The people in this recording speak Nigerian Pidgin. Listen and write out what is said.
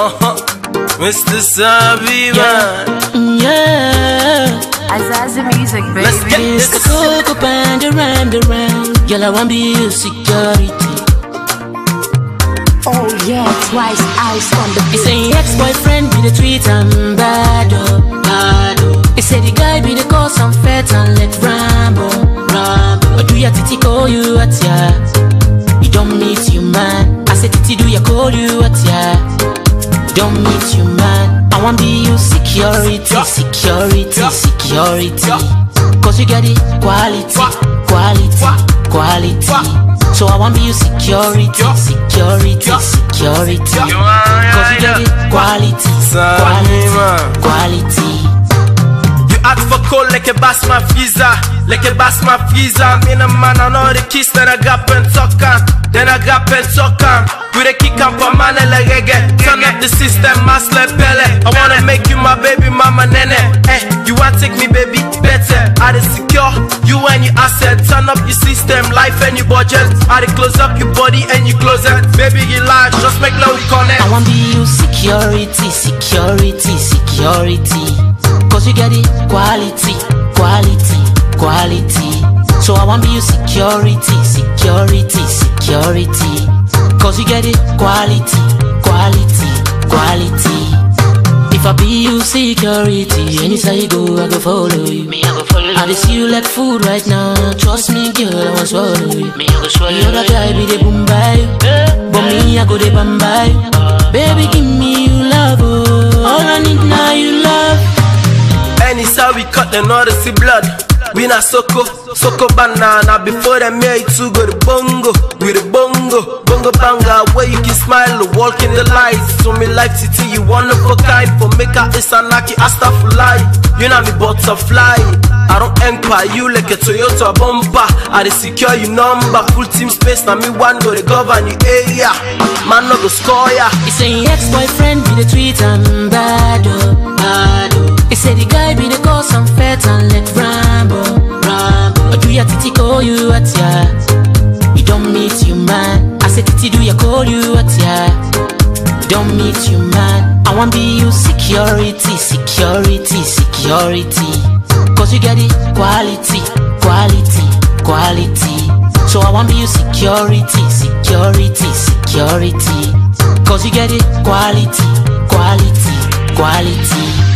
Mr. Sabi, man. Yeah. Azazi music, baby. Let's get It's the this. cocoa band, the rhyme. Girl, I want be your security. Oh yeah, twice ice on the He beat. say ex-boyfriend be the treat and bad, oh, bad, oh. He say the guy be the cause I'm fat and let rambo, rambo. But do ya titi call you at ya? You don't meet you, man. I say titi do ya call you at ya? Don't meet you, man. I want be you security, security, security. Cause you get it, quality, quality, quality. So I want be you security, security, security. Cause you get it, quality, quality, quality. You ask for call like a bass my visa, like a bass my visa. Me and a man I know the kiss, then I got pentokan, then I got pentokan. We the kick up a man like reggae. Turn up the system, mass like Pele. I wanna make you my baby mama nene. Eh, you wanna take me baby better. I dey secure you and your asset. Turn up your system, life and your budget. I dey close up your body and your closet. Baby you large, just make love we connect. I want be you security, security, security. Cause you get it, quality, quality, quality. So I want be you security, security, security. Cause you get it, quality, quality, quality. If I be you security, anytime you go, I go follow you. Me, I go follow you. I just see you like food right now. Trust me, girl, I want swallow you. Me, I go swallow you. The other guy be the boom by, but me, I go the bam by. Baby, give me you love, oh. All I need now, you love. Anytime we cut them all to see blood. We na soko, soko banana. Before them here it too go the bongo. With the bongo, bongo banga. Where you can smile, walk in the lights. So me like titi, you one of a kind. For make a isanaki, asta for life. You know me butterfly. I don't empire you like a Toyota bumper. I dey secure you number. Full team space, now me one go to govern the area. Man no go score ya. He say ex-boyfriend be the treat and bad, oh, bad, oh. He say the guy be the cause I'm fat and let rambo, rambo. But do ya titi call you at ya? You don't meet you, man. I say titi do ya call you at ya? You don't meet you, man. I want be you security, security, security. Cause you get it, quality, quality, quality. So I want be you security, security, security. Cause you get it, quality, quality, quality.